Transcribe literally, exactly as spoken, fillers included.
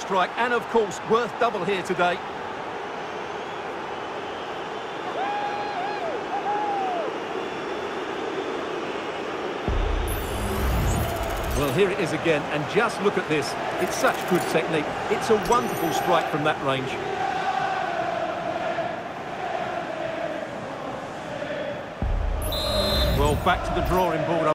strike, and of course, worth double here today. Well, here it is again, and just look at this. It's such good technique. It's a wonderful strike from that range. Well, back to the drawing board.